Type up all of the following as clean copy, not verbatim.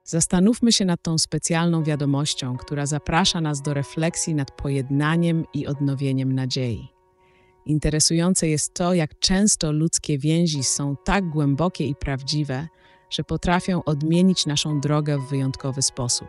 Zastanówmy się nad tą specjalną wiadomością, która zaprasza nas do refleksji nad pojednaniem i odnowieniem nadziei. Interesujące jest to, jak często ludzkie więzi są tak głębokie i prawdziwe, że potrafią odmienić naszą drogę w wyjątkowy sposób.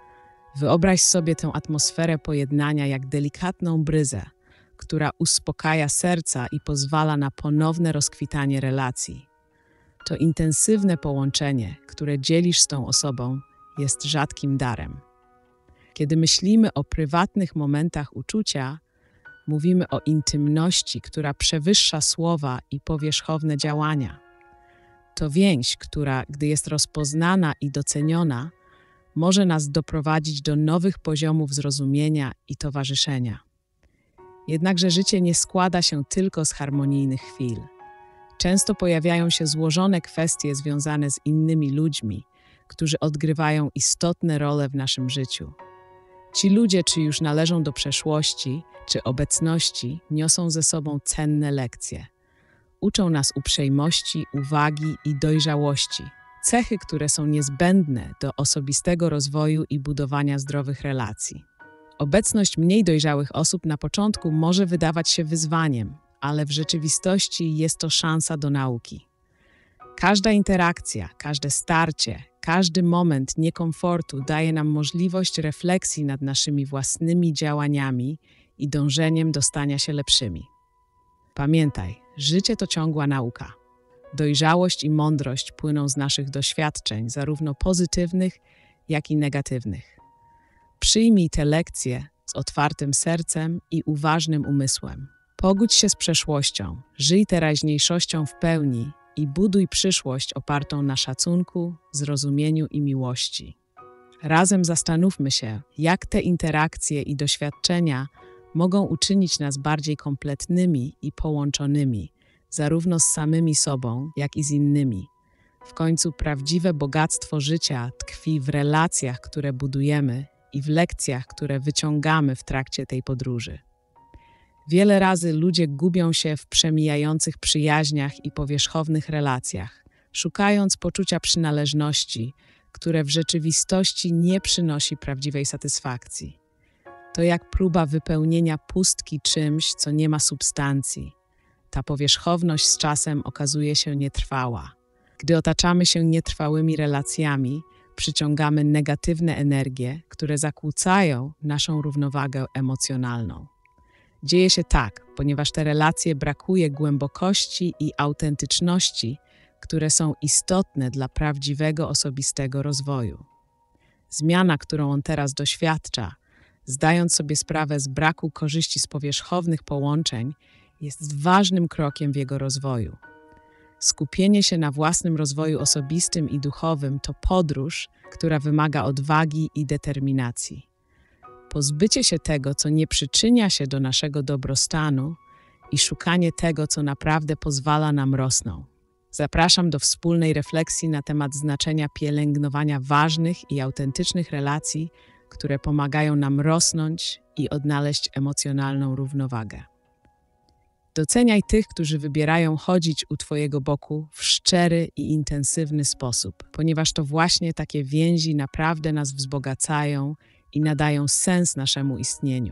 Wyobraź sobie tę atmosferę pojednania jak delikatną bryzę, która uspokaja serca i pozwala na ponowne rozkwitanie relacji. To intensywne połączenie, które dzielisz z tą osobą, jest rzadkim darem. Kiedy myślimy o prywatnych momentach uczucia, mówimy o intymności, która przewyższa słowa i powierzchowne działania. To więź, która, gdy jest rozpoznana i doceniona, może nas doprowadzić do nowych poziomów zrozumienia i towarzyszenia. Jednakże życie nie składa się tylko z harmonijnych chwil. Często pojawiają się złożone kwestie związane z innymi ludźmi, którzy odgrywają istotne role w naszym życiu. Ci ludzie, czy już należą do przeszłości, czy obecności, niosą ze sobą cenne lekcje. Uczą nas uprzejmości, uwagi i dojrzałości, cechy, które są niezbędne do osobistego rozwoju i budowania zdrowych relacji. Obecność mniej dojrzałych osób na początku może wydawać się wyzwaniem, ale w rzeczywistości jest to szansa do nauki. Każda interakcja, każde starcie, każdy moment niekomfortu daje nam możliwość refleksji nad naszymi własnymi działaniami i dążeniem do stania się lepszymi. Pamiętaj, życie to ciągła nauka. Dojrzałość i mądrość płyną z naszych doświadczeń, zarówno pozytywnych, jak i negatywnych. Przyjmij te lekcje z otwartym sercem i uważnym umysłem. Pogódź się z przeszłością, żyj teraźniejszością w pełni i buduj przyszłość opartą na szacunku, zrozumieniu i miłości. Razem zastanówmy się, jak te interakcje i doświadczenia mogą uczynić nas bardziej kompletnymi i połączonymi, zarówno z samymi sobą, jak i z innymi. W końcu prawdziwe bogactwo życia tkwi w relacjach, które budujemy i w lekcjach, które wyciągamy w trakcie tej podróży. Wiele razy ludzie gubią się w przemijających przyjaźniach i powierzchownych relacjach, szukając poczucia przynależności, które w rzeczywistości nie przynosi prawdziwej satysfakcji. To jak próba wypełnienia pustki czymś, co nie ma substancji. Ta powierzchowność z czasem okazuje się nietrwała. Gdy otaczamy się nietrwałymi relacjami, przyciągamy negatywne energie, które zakłócają naszą równowagę emocjonalną. Dzieje się tak, ponieważ te relacje brakuje głębokości i autentyczności, które są istotne dla prawdziwego osobistego rozwoju. Zmiana, którą on teraz doświadcza, zdając sobie sprawę z braku korzyści z powierzchownych połączeń, jest ważnym krokiem w jego rozwoju. Skupienie się na własnym rozwoju osobistym i duchowym to podróż, która wymaga odwagi i determinacji. Pozbycie się tego, co nie przyczynia się do naszego dobrostanu i szukanie tego, co naprawdę pozwala nam rosnąć. Zapraszam do wspólnej refleksji na temat znaczenia pielęgnowania ważnych i autentycznych relacji, które pomagają nam rosnąć i odnaleźć emocjonalną równowagę. Doceniaj tych, którzy wybierają chodzić u Twojego boku w szczery i intensywny sposób, ponieważ to właśnie takie więzi naprawdę nas wzbogacają i nadają sens naszemu istnieniu.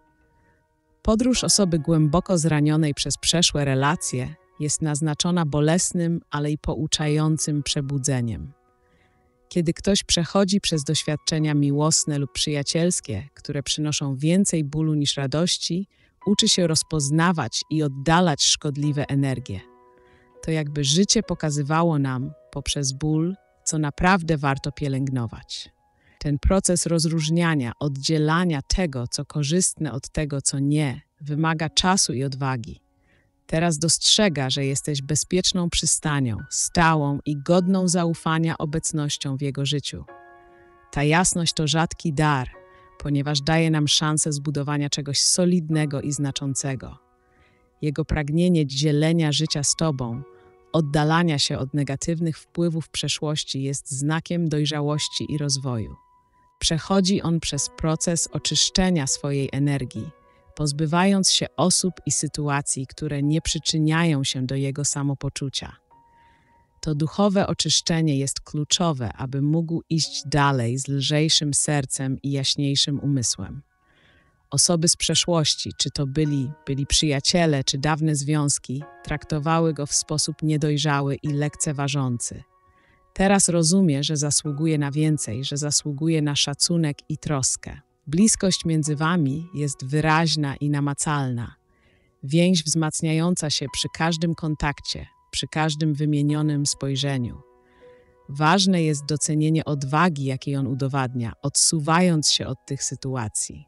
Podróż osoby głęboko zranionej przez przeszłe relacje jest naznaczona bolesnym, ale i pouczającym przebudzeniem. Kiedy ktoś przechodzi przez doświadczenia miłosne lub przyjacielskie, które przynoszą więcej bólu niż radości, uczy się rozpoznawać i oddalać szkodliwe energie. To jakby życie pokazywało nam poprzez ból, co naprawdę warto pielęgnować. Ten proces rozróżniania, oddzielania tego, co korzystne od tego, co nie, wymaga czasu i odwagi. Teraz dostrzega, że jesteś bezpieczną przystanią, stałą i godną zaufania obecnością w jego życiu. Ta jasność to rzadki dar, ponieważ daje nam szansę zbudowania czegoś solidnego i znaczącego. Jego pragnienie dzielenia życia z Tobą, oddalania się od negatywnych wpływów przeszłości jest znakiem dojrzałości i rozwoju. Przechodzi on przez proces oczyszczenia swojej energii, pozbywając się osób i sytuacji, które nie przyczyniają się do jego samopoczucia. To duchowe oczyszczenie jest kluczowe, aby mógł iść dalej z lżejszym sercem i jaśniejszym umysłem. Osoby z przeszłości, czy to byli przyjaciele, czy dawne związki, traktowały go w sposób niedojrzały i lekceważący. Teraz rozumie, że zasługuje na więcej, że zasługuje na szacunek i troskę. Bliskość między wami jest wyraźna i namacalna. Więź wzmacniająca się przy każdym kontakcie, przy każdym wymienionym spojrzeniu. Ważne jest docenienie odwagi, jakiej on udowadnia, odsuwając się od tych sytuacji.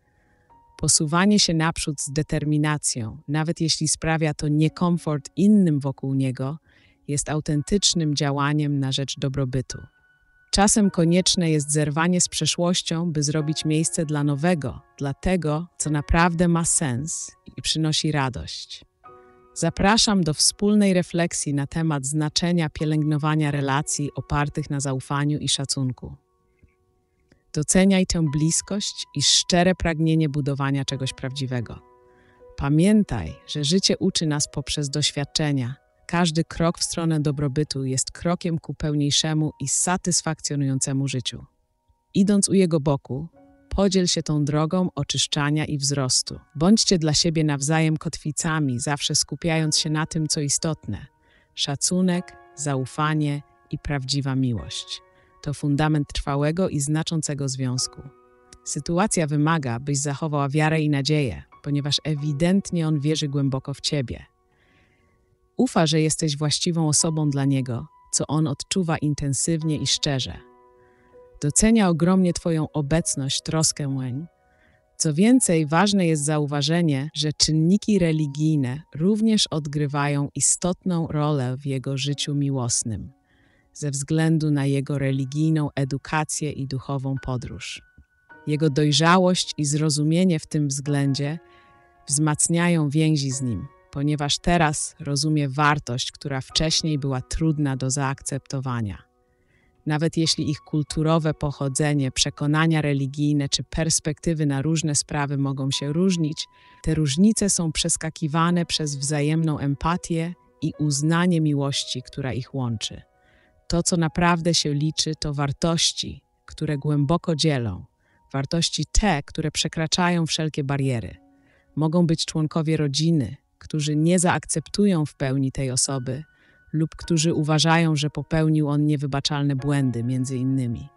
Posuwanie się naprzód z determinacją, nawet jeśli sprawia to niekomfort innym wokół niego, jest autentycznym działaniem na rzecz dobrobytu. Czasem konieczne jest zerwanie z przeszłością, by zrobić miejsce dla nowego, dla tego, co naprawdę ma sens i przynosi radość. Zapraszam do wspólnej refleksji na temat znaczenia pielęgnowania relacji opartych na zaufaniu i szacunku. Doceniaj tę bliskość i szczere pragnienie budowania czegoś prawdziwego. Pamiętaj, że życie uczy nas poprzez doświadczenia. Każdy krok w stronę dobrobytu jest krokiem ku pełniejszemu i satysfakcjonującemu życiu. Idąc u jego boku, podziel się tą drogą oczyszczania i wzrostu. Bądźcie dla siebie nawzajem kotwicami, zawsze skupiając się na tym, co istotne. Szacunek, zaufanie i prawdziwa miłość. To fundament trwałego i znaczącego związku. Sytuacja wymaga, byś zachowała wiarę i nadzieję, ponieważ ewidentnie on wierzy głęboko w ciebie. Ufa, że jesteś właściwą osobą dla niego, co on odczuwa intensywnie i szczerze. Docenia ogromnie twoją obecność, troskę łeń. Co więcej, ważne jest zauważenie, że czynniki religijne również odgrywają istotną rolę w jego życiu miłosnym, ze względu na jego religijną edukację i duchową podróż. Jego dojrzałość i zrozumienie w tym względzie wzmacniają więzi z nim, ponieważ teraz rozumie wartość, która wcześniej była trudna do zaakceptowania. Nawet jeśli ich kulturowe pochodzenie, przekonania religijne czy perspektywy na różne sprawy mogą się różnić, te różnice są przeskakiwane przez wzajemną empatię i uznanie miłości, która ich łączy. To, co naprawdę się liczy, to wartości, które głęboko dzielą. Wartości te, które przekraczają wszelkie bariery. Mogą być członkowie rodziny, którzy nie zaakceptują w pełni tej osoby lub którzy uważają, że popełnił on niewybaczalne błędy, między innymi.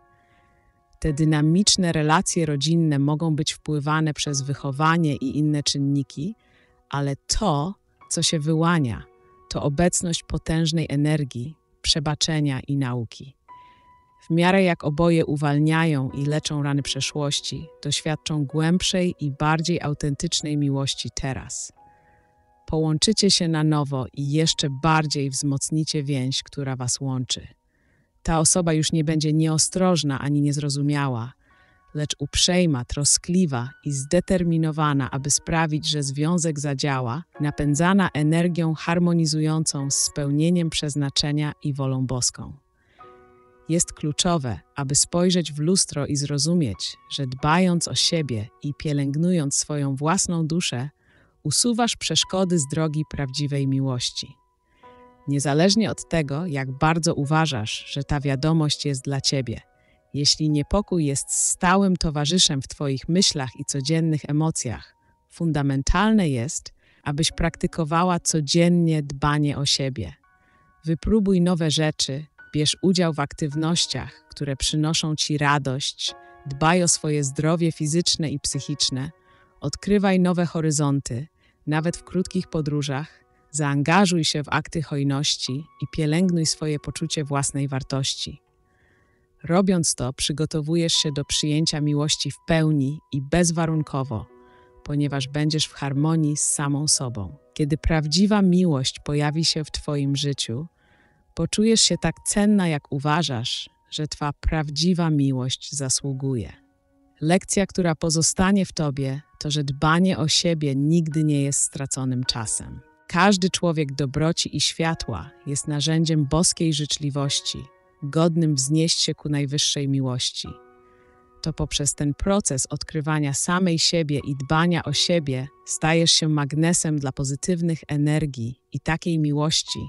Te dynamiczne relacje rodzinne mogą być wpływane przez wychowanie i inne czynniki, ale to, co się wyłania, to obecność potężnej energii, przebaczenia i nauki. W miarę jak oboje uwalniają i leczą rany przeszłości, doświadczą głębszej i bardziej autentycznej miłości teraz. Połączycie się na nowo i jeszcze bardziej wzmocnicie więź, która was łączy. Ta osoba już nie będzie nieostrożna ani niezrozumiała, lecz uprzejma, troskliwa i zdeterminowana, aby sprawić, że związek zadziała, napędzana energią harmonizującą z spełnieniem przeznaczenia i wolą boską. Jest kluczowe, aby spojrzeć w lustro i zrozumieć, że dbając o siebie i pielęgnując swoją własną duszę, usuwasz przeszkody z drogi prawdziwej miłości. Niezależnie od tego, jak bardzo uważasz, że ta wiadomość jest dla ciebie, jeśli niepokój jest stałym towarzyszem w twoich myślach i codziennych emocjach, fundamentalne jest, abyś praktykowała codziennie dbanie o siebie. Wypróbuj nowe rzeczy, bierz udział w aktywnościach, które przynoszą ci radość, dbaj o swoje zdrowie fizyczne i psychiczne, odkrywaj nowe horyzonty, nawet w krótkich podróżach, zaangażuj się w akty hojności i pielęgnuj swoje poczucie własnej wartości. Robiąc to, przygotowujesz się do przyjęcia miłości w pełni i bezwarunkowo, ponieważ będziesz w harmonii z samą sobą. Kiedy prawdziwa miłość pojawi się w twoim życiu, poczujesz się tak cenna, jak uważasz, że twa prawdziwa miłość zasługuje. Lekcja, która pozostanie w tobie, to, że dbanie o siebie nigdy nie jest straconym czasem. Każdy człowiek dobroci i światła jest narzędziem boskiej życzliwości, godnym wznieść się ku najwyższej miłości. To poprzez ten proces odkrywania samej siebie i dbania o siebie stajesz się magnesem dla pozytywnych energii i takiej miłości,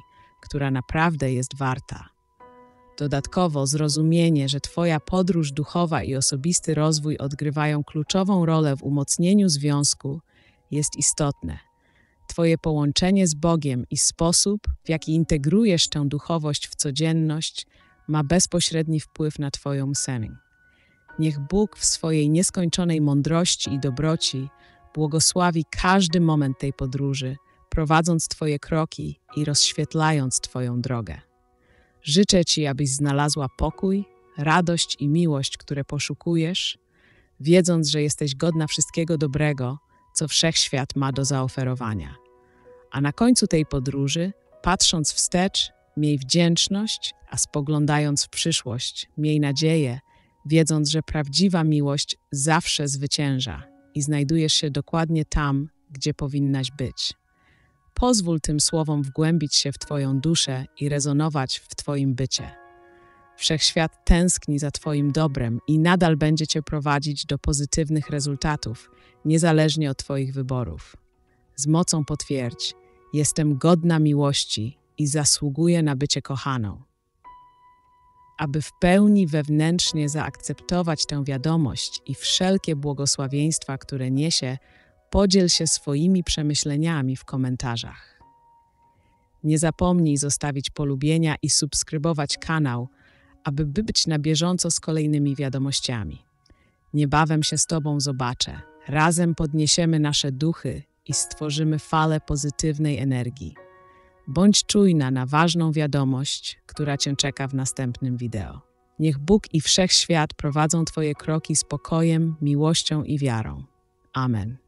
która naprawdę jest warta. Dodatkowo zrozumienie, że Twoja podróż duchowa i osobisty rozwój odgrywają kluczową rolę w umocnieniu związku, jest istotne. Twoje połączenie z Bogiem i sposób, w jaki integrujesz tę duchowość w codzienność, ma bezpośredni wpływ na Twoją semię. Niech Bóg w swojej nieskończonej mądrości i dobroci błogosławi każdy moment tej podróży, prowadząc Twoje kroki i rozświetlając Twoją drogę. Życzę Ci, abyś znalazła pokój, radość i miłość, które poszukujesz, wiedząc, że jesteś godna wszystkiego dobrego, co wszechświat ma do zaoferowania. A na końcu tej podróży, patrząc wstecz, miej wdzięczność, a spoglądając w przyszłość, miej nadzieję, wiedząc, że prawdziwa miłość zawsze zwycięża i znajdujesz się dokładnie tam, gdzie powinnaś być. Pozwól tym słowom wgłębić się w Twoją duszę i rezonować w Twoim bycie. Wszechświat tęskni za Twoim dobrem i nadal będzie Cię prowadzić do pozytywnych rezultatów, niezależnie od Twoich wyborów. Z mocą potwierdź, jestem godna miłości i zasługuję na bycie kochaną. Aby w pełni wewnętrznie zaakceptować tę wiadomość i wszelkie błogosławieństwa, które niesie, podziel się swoimi przemyśleniami w komentarzach. Nie zapomnij zostawić polubienia i subskrybować kanał, aby być na bieżąco z kolejnymi wiadomościami. Niebawem się z Tobą zobaczę. Razem podniesiemy nasze duchy i stworzymy falę pozytywnej energii. Bądź czujna na ważną wiadomość, która Cię czeka w następnym wideo. Niech Bóg i Wszechświat prowadzą Twoje kroki z pokojem, miłością i wiarą. Amen.